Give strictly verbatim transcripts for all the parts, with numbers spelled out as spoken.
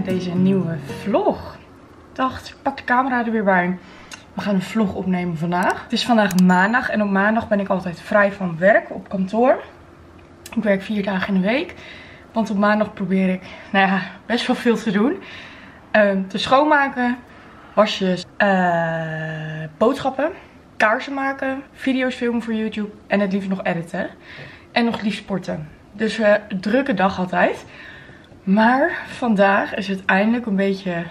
met deze nieuwe vlog. Ik dacht, ik pak de camera er weer bij. We gaan een vlog opnemen vandaag. Het is vandaag maandag en op maandag ben ik altijd vrij van werk op kantoor. Ik werk vier dagen in de week. Want op maandag probeer ik, nou ja, best wel veel te doen. Uh, te schoonmaken, wasjes, uh, boodschappen, kaarsen maken, video's filmen voor YouTube en het liefst nog editen. En nog liefst sporten. Dus uh, een drukke dag altijd. Maar vandaag is het eindelijk een beetje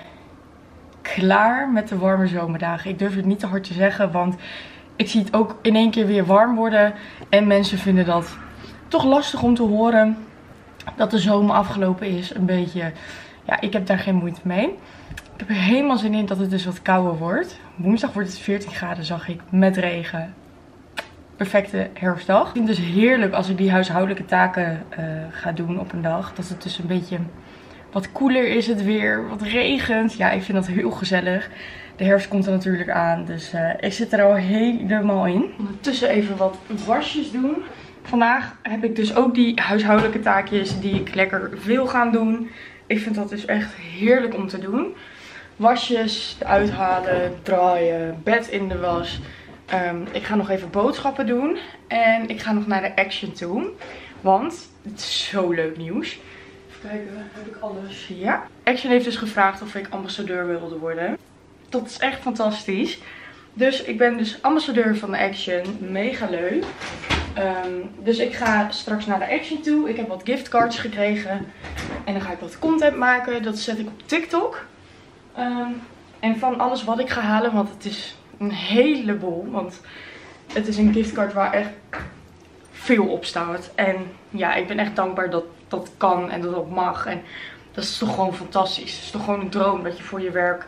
klaar met de warme zomerdagen. Ik durf het niet te hard te zeggen, want ik zie het ook in één keer weer warm worden. En mensen vinden dat toch lastig om te horen dat de zomer afgelopen is. Een beetje, ja, ik heb daar geen moeite mee. Ik heb er helemaal zin in dat het dus wat kouder wordt. Woensdag wordt het veertien graden, zag ik, met regen. Perfecte herfstdag. Ik vind het dus heerlijk als ik die huishoudelijke taken uh, ga doen op een dag. Dat het dus een beetje wat koeler is het weer, wat regent. Ja, ik vind dat heel gezellig. De herfst komt er natuurlijk aan, dus uh, ik zit er al helemaal in. Ondertussen even wat wasjes doen. Vandaag heb ik dus ook die huishoudelijke taakjes die ik lekker wil gaan doen. Ik vind dat dus echt heerlijk om te doen. Wasjes eruit halen, draaien, bed in de was. Um, ik ga nog even boodschappen doen. En ik ga nog naar de Action toe. Want het is zo leuk nieuws. Even kijken, heb ik alles? Ja. Action heeft dus gevraagd of ik ambassadeur wilde worden. Dat is echt fantastisch. Dus ik ben dus ambassadeur van de Action. Mega leuk. Um, dus ik ga straks naar de Action toe. Ik heb wat giftcards gekregen. En dan ga ik wat content maken. Dat zet ik op TikTok. Um, en van alles wat ik ga halen. Want het is een heleboel. Want het is een giftcard waar echt veel op staat. En ja, ik ben echt dankbaar dat dat kan en dat dat mag. En dat is toch gewoon fantastisch. Het is toch gewoon een droom dat je voor je werk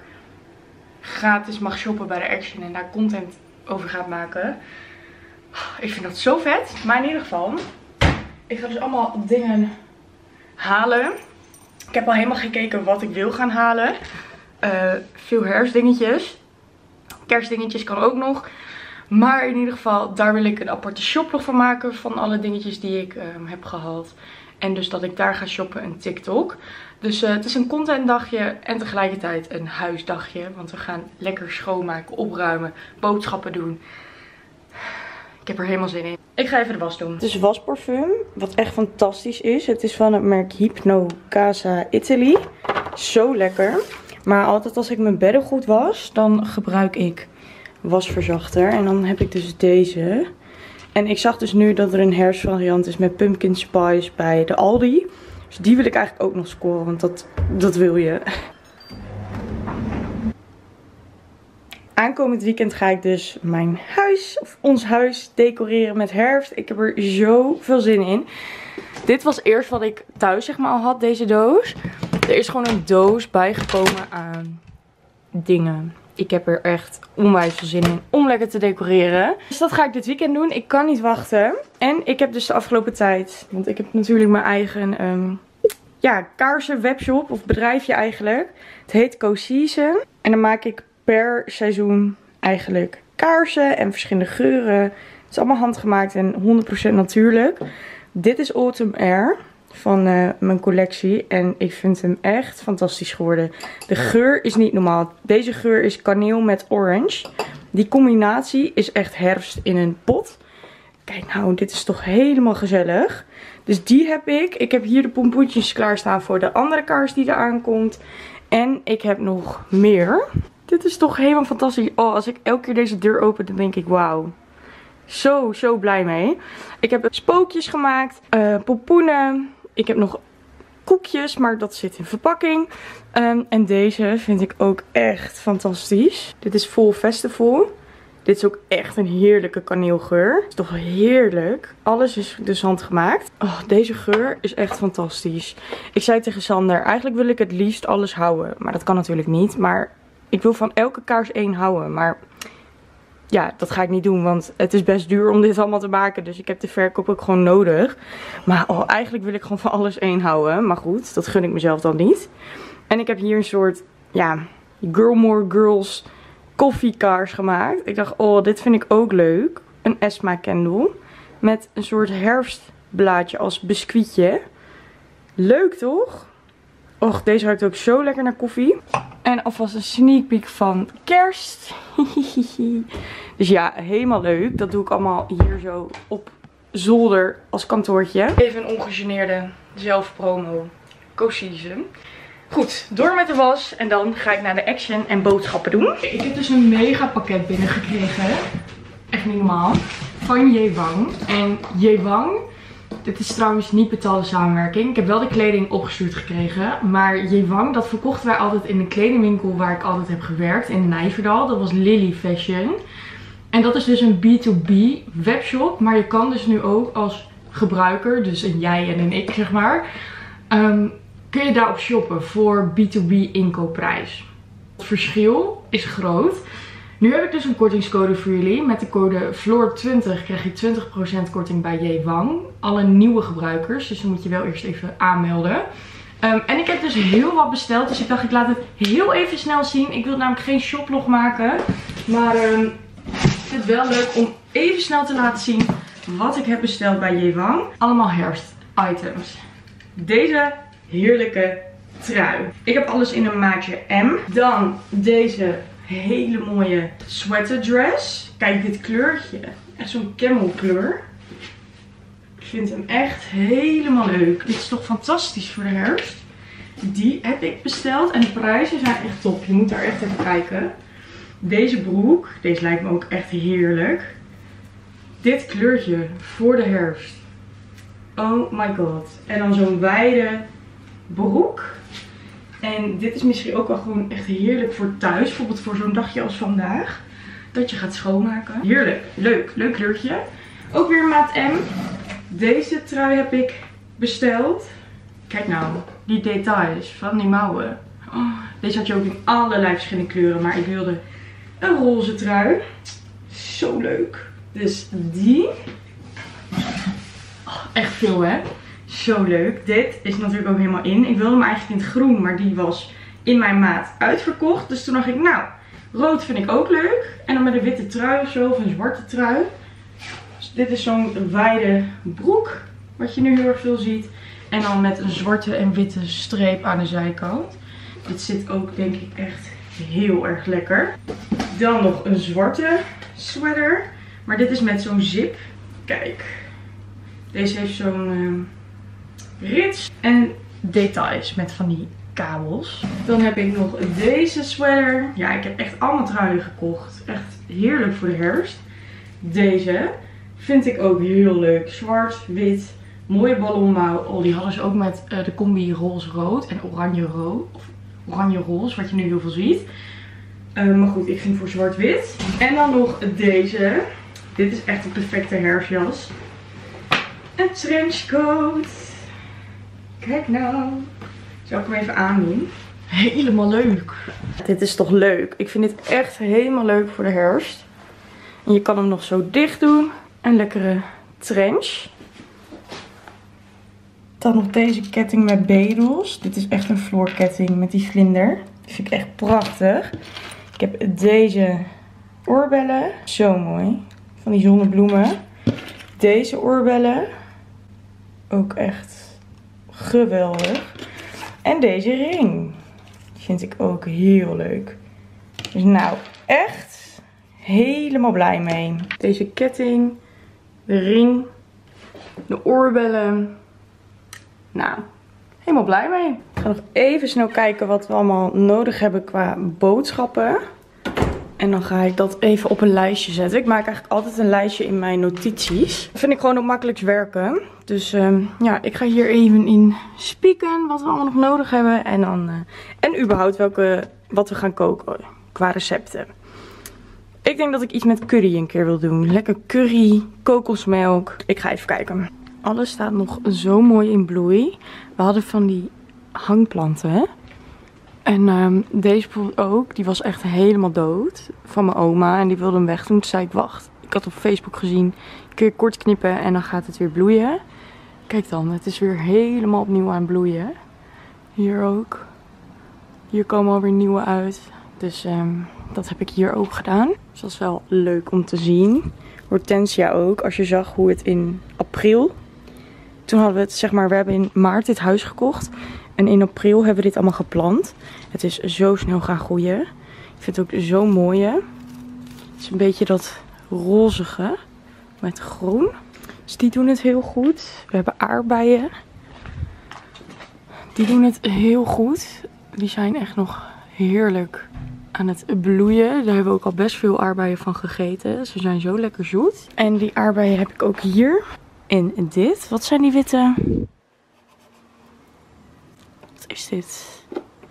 gratis mag shoppen bij de Action. En daar content over gaat maken. Ik vind dat zo vet. Maar in ieder geval, ik ga dus allemaal dingen halen. Ik heb al helemaal gekeken wat ik wil gaan halen. Uh, veel herfstdingetjes. Kerstdingetjes kan ook nog. Maar in ieder geval, daar wil ik een aparte shoplog van maken. Van alle dingetjes die ik um, heb gehaald. En dus dat ik daar ga shoppen en TikTok. Dus uh, het is een contentdagje en tegelijkertijd een huisdagje. Want we gaan lekker schoonmaken, opruimen, boodschappen doen. Ik heb er helemaal zin in. Ik ga even de was doen. Het is wasparfum, wat echt fantastisch is. Het is van het merk Hypno Casa Italy. Zo lekker. Maar altijd als ik mijn bedden goed was, dan gebruik ik wasverzachter. En dan heb ik dus deze. En ik zag dus nu dat er een herfstvariant is met pumpkin spice bij de Aldi. Dus die wil ik eigenlijk ook nog scoren, want dat, dat wil je. Aankomend weekend ga ik dus mijn huis, of ons huis, decoreren met herfst. Ik heb er zo veel zin in. Dit was eerst wat ik thuis zeg maar al had, deze doos. Er is gewoon een doos bijgekomen aan dingen. Ik heb er echt onwijs veel zin in om lekker te decoreren. Dus dat ga ik dit weekend doen. Ik kan niet wachten. En ik heb dus de afgelopen tijd, want ik heb natuurlijk mijn eigen um, ja, kaarsen webshop of bedrijfje eigenlijk. Het heet Co-Season. En dan maak ik per seizoen eigenlijk kaarsen en verschillende geuren. Het is allemaal handgemaakt en honderd procent natuurlijk. Dit is Autumn Air van uh, mijn collectie. En ik vind hem echt fantastisch geworden. De geur is niet normaal. Deze geur is kaneel met orange. Die combinatie is echt herfst in een pot. Kijk nou, dit is toch helemaal gezellig. Dus die heb ik. Ik heb hier de pompoentjes klaarstaan voor de andere kaars die eraan komt. En ik heb nog meer. Dit is toch helemaal fantastisch. Oh, als ik elke keer deze deur open, dan denk ik wauw. Zo, zo blij mee. Ik heb spookjes gemaakt. Uh, pompoenen. Ik heb nog koekjes, maar dat zit in verpakking. Um, en deze vind ik ook echt fantastisch. Dit is Fall Festival. Dit is ook echt een heerlijke kaneelgeur. Het is toch heerlijk. Alles is dus handgemaakt. Oh, deze geur is echt fantastisch. Ik zei tegen Sander, eigenlijk wil ik het liefst alles houden. Maar dat kan natuurlijk niet. Maar ik wil van elke kaars één houden. Maar ja, dat ga ik niet doen, want het is best duur om dit allemaal te maken. Dus ik heb de verkoop ook gewoon nodig. Maar oh, eigenlijk wil ik gewoon van alles één houden. Maar goed, dat gun ik mezelf dan niet. En ik heb hier een soort, ja, Girlmore Girls koffiekaars gemaakt. Ik dacht, oh, dit vind ik ook leuk. Een Esma candle. Met een soort herfstblaadje als biscuitje. Leuk toch? Och, deze ruikt ook zo lekker naar koffie. En alvast een sneak peek van kerst. Dus ja, helemaal leuk. Dat doe ik allemaal hier zo op zolder als kantoortje. Even een ongegeneerde zelfpromo co-season. Goed, door met de was. En dan ga ik naar de Action en boodschappen doen. Ik heb dus een mega pakket binnengekregen. Echt niet normaal. Van Jewang. En Jewang, dit is trouwens niet betaalde samenwerking. Ik heb wel de kleding opgestuurd gekregen. Maar Jewang, dat verkochten wij altijd in de kledingwinkel waar ik altijd heb gewerkt. In Nijverdal. Dat was Lily Fashion. En dat is dus een B to B webshop. Maar je kan dus nu ook als gebruiker, dus een jij en een ik zeg maar, um, kun je daarop shoppen voor B to B inkoopprijs. Het verschil is groot. Nu heb ik dus een kortingscode voor jullie. Met de code Floor twintig krijg je twintig procent korting bij Jewang. Alle nieuwe gebruikers. Dus dan moet je wel eerst even aanmelden. Um, en ik heb dus heel wat besteld. Dus ik dacht ik laat het heel even snel zien. Ik wil namelijk geen shoplog maken. Maar um, ik vind het wel leuk om even snel te laten zien wat ik heb besteld bij Jewang. Allemaal herfst-items. Deze heerlijke trui. Ik heb alles in een maatje M. Dan deze hele mooie sweater dress. Kijk dit kleurtje. Echt zo'n camel kleur. Ik vind hem echt helemaal leuk. Dit is toch fantastisch voor de herfst. Die heb ik besteld. En de prijzen zijn echt top. Je moet daar echt even kijken. Deze broek. Deze lijkt me ook echt heerlijk. Dit kleurtje voor de herfst. Oh my god. En dan zo'n wijde broek. En dit is misschien ook wel gewoon echt heerlijk voor thuis. Bijvoorbeeld voor zo'n dagje als vandaag. Dat je gaat schoonmaken. Heerlijk. Leuk. Leuk kleurtje. Ook weer maat M. Deze trui heb ik besteld. Kijk nou. Die details van die mouwen. Oh, deze had je ook in allerlei verschillende kleuren. Maar ik wilde een roze trui. Zo leuk. Dus die. Oh, echt veel hè. Zo leuk. Dit is natuurlijk ook helemaal in. Ik wilde hem eigenlijk in het groen, maar die was in mijn maat uitverkocht. Dus toen dacht ik, nou, rood vind ik ook leuk. En dan met een witte trui of zo, of een zwarte trui. Dus dit is zo'n wijde broek, wat je nu heel erg veel ziet. En dan met een zwarte en witte streep aan de zijkant. Dit zit ook, denk ik, echt heel erg lekker. Dan nog een zwarte sweater. Maar dit is met zo'n zip. Kijk. Deze heeft zo'n Uh, rits en details met van die kabels. Dan heb ik nog deze sweater. Ja, ik heb echt allemaal truien gekocht. Echt heerlijk voor de herfst. Deze vind ik ook heel leuk. Zwart, wit, mooie ballonmouw. Oh, die hadden ze ook met uh, de combi roze-rood en oranje-rood. Of oranje-roze, wat je nu heel veel ziet. Uh, maar goed, ik ging voor zwart-wit. En dan nog deze. Dit is echt een perfecte herfstjas. Een trenchcoat. Kijk nou. Zal ik hem even aandoen? Helemaal leuk. Dit is toch leuk. Ik vind dit echt helemaal leuk voor de herfst. En je kan hem nog zo dicht doen. Een lekkere trench. Dan nog deze ketting met bedels. Dit is echt een vloerketting met die vlinder. Die vind ik echt prachtig. Ik heb deze oorbellen. Zo mooi. Van die zonnebloemen. Deze oorbellen. Ook echt geweldig. En deze ring. Die vind ik ook heel leuk. Dus nou, echt helemaal blij mee. Deze ketting. De ring. De oorbellen. Nou, helemaal blij mee. Ik ga nog even snel kijken wat we allemaal nodig hebben qua boodschappen. En dan ga ik dat even op een lijstje zetten. Ik maak eigenlijk altijd een lijstje in mijn notities. Dat vind ik gewoon het makkelijkst werken. Dus um, ja, ik ga hier even in spieken wat we allemaal nog nodig hebben. En dan uh, en überhaupt welke, wat we gaan koken qua recepten. Ik denk dat ik iets met curry een keer wil doen. Lekker curry, kokosmelk. Ik ga even kijken. Alles staat nog zo mooi in bloei. We hadden van die hangplanten, hè? En um, deze bijvoorbeeld ook, die was echt helemaal dood van mijn oma en die wilde hem weg doen. Toen zei ik, wacht, ik had op Facebook gezien, kun je kort knippen en dan gaat het weer bloeien. Kijk dan, het is weer helemaal opnieuw aan het bloeien. Hier ook. Hier komen alweer nieuwe uit. Dus um, dat heb ik hier ook gedaan. Dus dat is wel leuk om te zien. Hortensia ook, als je zag hoe het in april... Toen hadden we het, zeg maar, we hebben in maart dit huis gekocht. En in april hebben we dit allemaal geplant. Het is zo snel gaan groeien. Ik vind het ook zo mooi. Hè? Het is een beetje dat rozige met groen. Dus die doen het heel goed. We hebben aardbeien. Die doen het heel goed. Die zijn echt nog heerlijk aan het bloeien. Daar hebben we ook al best veel aardbeien van gegeten. Ze zijn zo lekker zoet. En die aardbeien heb ik ook hier. En dit. Wat zijn die witte? Wat is dit?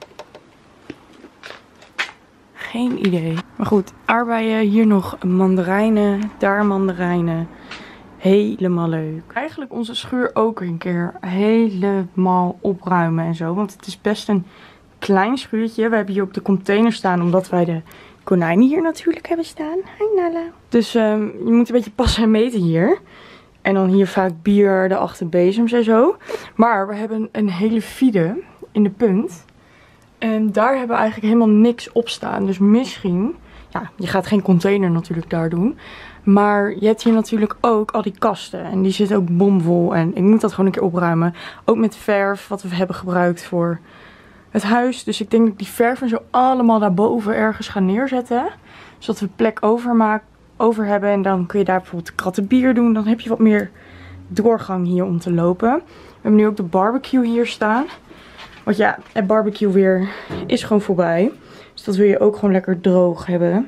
Geen idee. Maar goed, aardbeien. Hier nog mandarijnen. Daar mandarijnen. Helemaal leuk. Eigenlijk onze schuur ook een keer helemaal opruimen en zo. Want het is best een klein schuurtje. We hebben hier ook de container staan. Omdat wij de konijnen hier natuurlijk hebben staan. Hi Nala. Dus um, je moet een beetje passen en meten hier. En dan hier vaak bier, de achterbezems en zo. Maar we hebben een hele vide in de punt. En daar hebben we eigenlijk helemaal niks op staan. Dus misschien... Ja, je gaat geen container natuurlijk daar doen. Maar je hebt hier natuurlijk ook al die kasten. En die zitten ook bomvol. En ik moet dat gewoon een keer opruimen. Ook met verf wat we hebben gebruikt voor het huis. Dus ik denk dat ik die verf en zo allemaal daarboven ergens ga neerzetten. Zodat we plek over, maken, over hebben. En dan kun je daar bijvoorbeeld kratten bier doen. Dan heb je wat meer doorgang hier om te lopen. We hebben nu ook de barbecue hier staan. Want ja, het barbecue weer is gewoon voorbij. Dus dat wil je ook gewoon lekker droog hebben.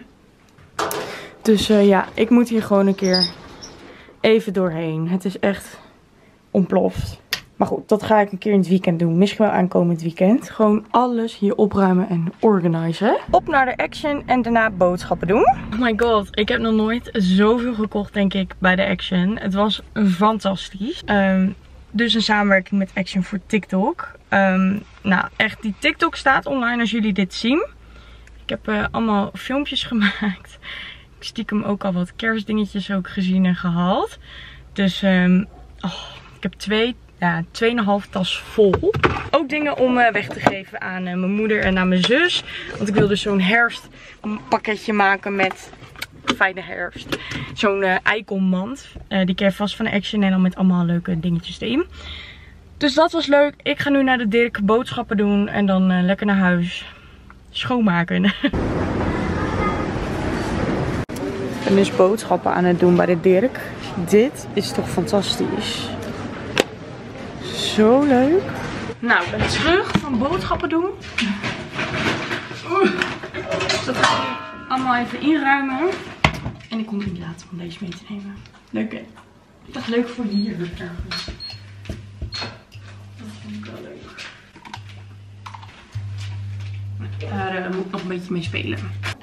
Dus uh, ja, ik moet hier gewoon een keer even doorheen. Het is echt ontploft. Maar goed, dat ga ik een keer in het weekend doen. Misschien wel aankomend weekend. Gewoon alles hier opruimen en organiseren. Op naar de Action en daarna boodschappen doen. Oh my god, ik heb nog nooit zoveel gekocht denk ik bij de Action. Het was fantastisch. Um, dus een samenwerking met Action voor TikTok. Um, nou, echt die TikTok staat online als jullie dit zien. Ik heb uh, allemaal filmpjes gemaakt. Ik stiekem ook al wat kerstdingetjes ook gezien en gehaald. Dus um, oh, ik heb twee, ja, tweeënhalf tas vol. Ook dingen om uh, weg te geven aan uh, mijn moeder en aan mijn zus. Want ik wil dus zo'n herfstpakketje maken met fijne herfst. Zo'n uh, eikelmand. Uh, die ken je vast van Action en dan met allemaal leuke dingetjes erin. Dus dat was leuk. Ik ga nu naar de Dirk boodschappen doen en dan uh, lekker naar huis schoonmaken. Ik ben dus boodschappen aan het doen bij de Dirk. Dit is toch fantastisch. Zo leuk. Nou, ik ben terug van boodschappen doen. Dus dat ga ik allemaal even inruimen. En ik kom het niet laten om deze mee te nemen. Leuk hè? Dat is leuk voor hier ergens. Dat vind ik wel leuk. Daar uh, moet ik nog een beetje mee spelen.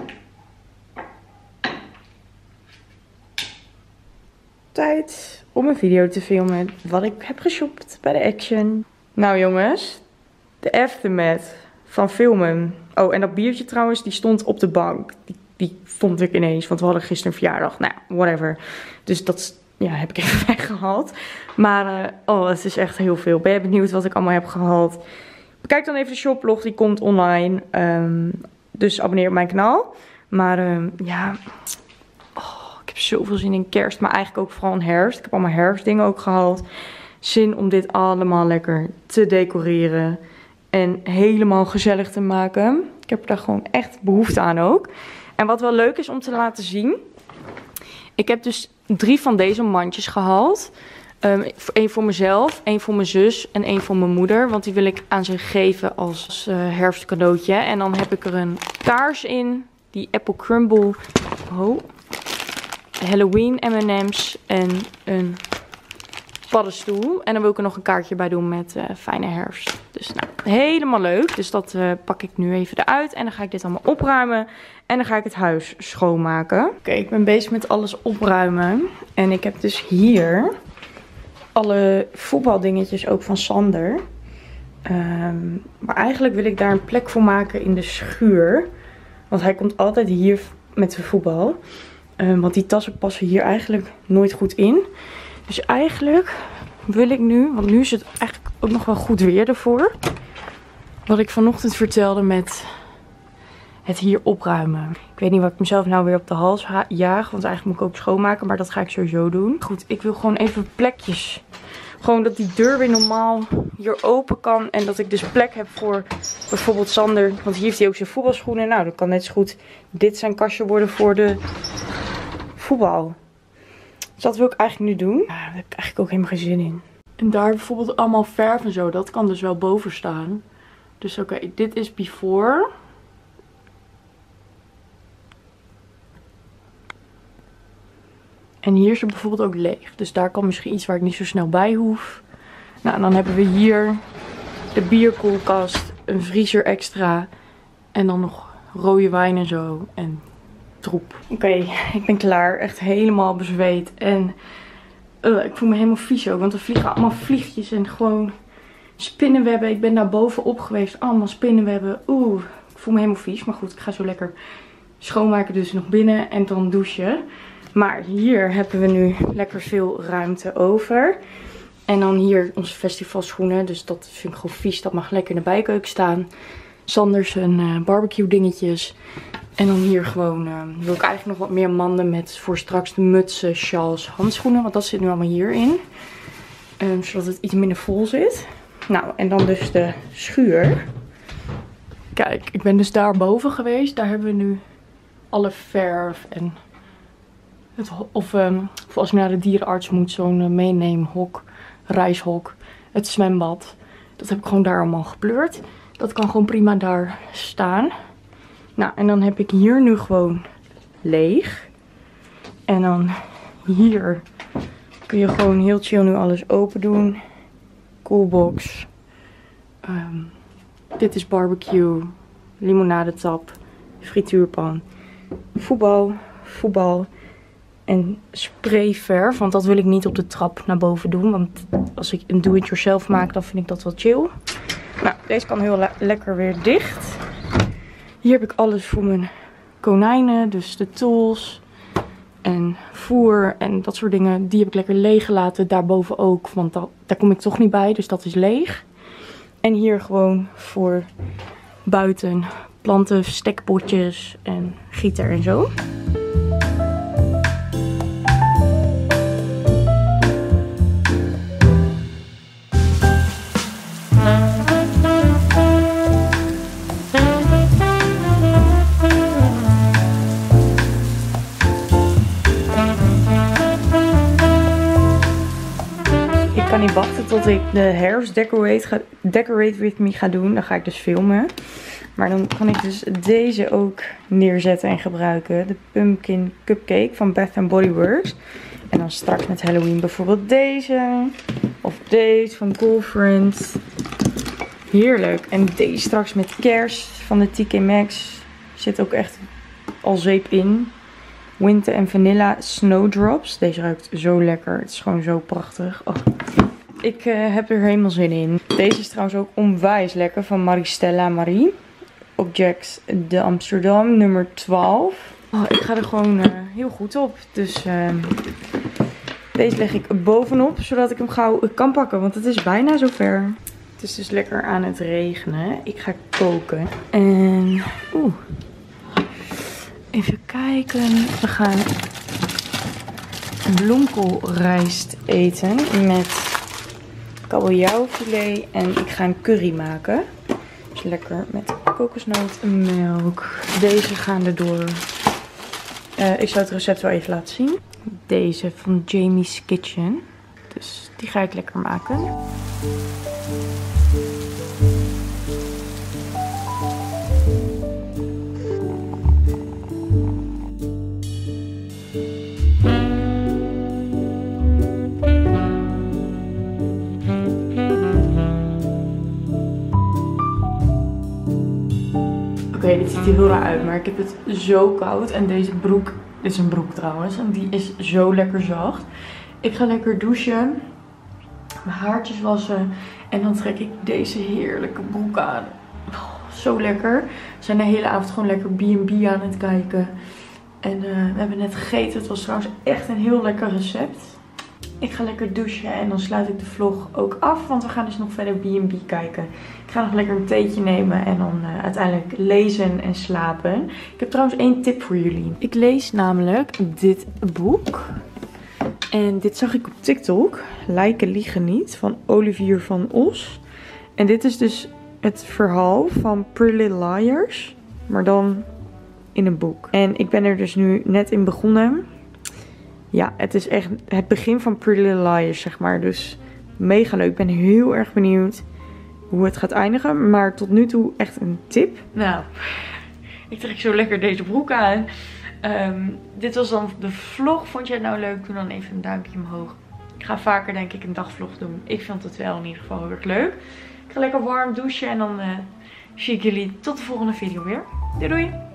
Tijd om een video te filmen wat ik heb geshopt bij de Action. Nou jongens, de aftermath van filmen. Oh, en dat biertje trouwens, die stond op de bank. Die, die vond ik ineens, want we hadden gisteren een verjaardag. Nou, whatever. Dus dat ja, heb ik even weggehaald. Maar, uh, oh, het is echt heel veel. Ben je benieuwd wat ik allemaal heb gehaald? Bekijk dan even de shoplog, die komt online. Um, dus abonneer op mijn kanaal. Maar um, ja, oh, ik heb zoveel zin in kerst. Maar eigenlijk ook vooral in herfst. Ik heb allemaal herfstdingen ook gehaald. Zin om dit allemaal lekker te decoreren. En helemaal gezellig te maken. Ik heb daar gewoon echt behoefte aan ook. En wat wel leuk is om te laten zien. Ik heb dus drie van deze mandjes gehaald. Um, Eén voor mezelf, één voor mijn zus en één voor mijn moeder. Want die wil ik aan ze geven als uh, herfstcadeautje. En dan heb ik er een kaars in. Die Apple Crumble. Oh. Halloween M en M's. En een paddenstoel. En dan wil ik er nog een kaartje bij doen met uh, fijne herfst. Dus nou, helemaal leuk. Dus dat uh, pak ik nu even eruit. En dan ga ik dit allemaal opruimen. En dan ga ik het huis schoonmaken. Oké, okay, ik ben bezig met alles opruimen. En ik heb dus hier alle voetbaldingetjes ook van Sander. Um, maar eigenlijk wil ik daar een plek voor maken in de schuur. Want hij komt altijd hier met zijn voetbal. Um, want die tassen passen hier eigenlijk nooit goed in. Dus eigenlijk wil ik nu, want nu is het eigenlijk ook nog wel goed weer ervoor. Wat ik vanochtend vertelde met het hier opruimen. Ik weet niet wat ik mezelf nou weer op de hals jaag. Want eigenlijk moet ik ook schoonmaken. Maar dat ga ik sowieso doen. Goed, ik wil gewoon even plekjes Gewoon dat die deur weer normaal hier open kan. En dat ik dus plek heb voor bijvoorbeeld Sander. Want hier heeft hij ook zijn voetbalschoenen. Nou, dan kan net zo goed dit zijn kastje worden voor de voetbal. Dus dat wil ik eigenlijk nu doen. Ja, daar heb ik eigenlijk ook helemaal geen zin in. En daar bijvoorbeeld allemaal verf en zo. Dat kan dus wel boven staan. Dus oké, okay, dit is before. En hier is het bijvoorbeeld ook leeg. Dus daar kan misschien iets waar ik niet zo snel bij hoef. Nou, en dan hebben we hier de bierkoelkast. Een vriezer extra. En dan nog rode wijn en zo. En troep. Oké, okay, ik ben klaar. Echt helemaal bezweet. En uh, ik voel me helemaal vies ook. Want er vliegen allemaal vliegjes en gewoon spinnenwebben. Ik ben daar bovenop geweest. Allemaal spinnenwebben. Oeh, ik voel me helemaal vies. Maar goed, ik ga zo lekker schoonmaken. Dus nog binnen en dan douchen. Maar hier hebben we nu lekker veel ruimte over. En dan hier onze festivalschoenen. Dus dat vind ik gewoon vies. Dat mag lekker in de bijkeuken staan. Sanders en uh, barbecue dingetjes. En dan hier gewoon uh, wil ik eigenlijk nog wat meer manden met voor straks de mutsen, shawls, handschoenen. Want dat zit nu allemaal hierin. Um, zodat het iets minder vol zit. Nou, en dan dus de schuur. Kijk, ik ben dus daarboven geweest. Daar hebben we nu alle verf en... Het, of, um, of als ik naar de dierenarts moet, zo'n uh, meeneemhok, reishok, het zwembad. Dat heb ik gewoon daar allemaal gepleurd. Dat kan gewoon prima daar staan. Nou, en dan heb ik hier nu gewoon leeg. En dan hier kun je gewoon heel chill nu alles open doen. Coolbox. Um, dit is barbecue, limonadetap, frituurpan, voetbal, voetbal. En sprayverf, want dat wil ik niet op de trap naar boven doen. Want als ik een do-it-yourself maak, dan vind ik dat wel chill. Nou, deze kan heel le lekker weer dicht. Hier heb ik alles voor mijn konijnen. Dus de tools en voer en dat soort dingen. Die heb ik lekker leeg gelaten. Daarboven ook, want dat, daar kom ik toch niet bij. Dus dat is leeg. En hier gewoon voor buiten planten, stekpotjes en gieter en zo. Ik kan niet wachten tot ik de herfst decorate, ga, decorate with me ga doen. Dan ga ik dus filmen. Maar dan kan ik dus deze ook neerzetten en gebruiken. De Pumpkin Cupcake van Bath and Body Works. En dan straks met Halloween bijvoorbeeld deze. Of deze van Girlfriend. Heerlijk. En deze straks met kerst van de T K Maxx. Zit ook echt al zeep in. Winter en Vanilla Snowdrops. Deze ruikt zo lekker. Het is gewoon zo prachtig. Oh. Ik uh, heb er helemaal zin in. Deze is trouwens ook onwijs lekker van Maristella Marie. Objects de Amsterdam nummer twaalf. Oh, ik ga er gewoon uh, heel goed op. Dus uh, deze leg ik bovenop. Zodat ik hem gauw kan pakken. Want het is bijna zover. Het is dus lekker aan het regenen. Ik ga koken. En oeh. Even kijken. We gaan bloemkoolrijst eten met kabeljauwfilet. En ik ga een curry maken. Dus lekker met kokosnootmelk. Deze gaan erdoor. Uh, ik zal het recept wel even laten zien. Deze van Jamie's Kitchen. Dus die ga ik lekker maken. Oké, okay, dit ziet er heel raar uit, maar ik heb het zo koud. En deze broek, dit is een broek trouwens, en die is zo lekker zacht. Ik ga lekker douchen, mijn haartjes wassen en dan trek ik deze heerlijke broek aan. Oh, zo lekker. We zijn de hele avond gewoon lekker B en B aan het kijken. En uh, we hebben net gegeten. Het was trouwens echt een heel lekker recept. Ik ga lekker douchen en dan sluit ik de vlog ook af. Want we gaan dus nog verder B en B kijken. Ik ga nog lekker een theetje nemen en dan uh, uiteindelijk lezen en slapen. Ik heb trouwens één tip voor jullie. Ik lees namelijk dit boek. En dit zag ik op TikTok. Lijken liegen niet. Van Olivier van Os. En dit is dus het verhaal van Pretty Little Liars. Maar dan in een boek. En ik ben er dus nu net in begonnen. Ja, het is echt het begin van Pretty Little Liars, zeg maar. Dus mega leuk. Ik ben heel erg benieuwd hoe het gaat eindigen. Maar tot nu toe echt een tip. Nou, ik trek zo lekker deze broek aan. Um, dit was dan de vlog. Vond je het nou leuk? Doe dan even een duimpje omhoog. Ik ga vaker denk ik een dagvlog doen. Ik vind het wel in ieder geval heel erg leuk. Ik ga lekker warm douchen. En dan uh, zie ik jullie tot de volgende video weer. Doei doei!